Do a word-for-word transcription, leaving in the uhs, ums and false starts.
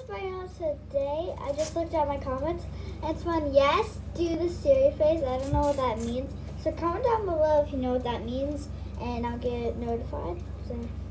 guys, my name today. I just looked at my comments and it's one yes, do the Siri face. I don't know what that means. So comment down below if you know what that means and I'll get notified. So.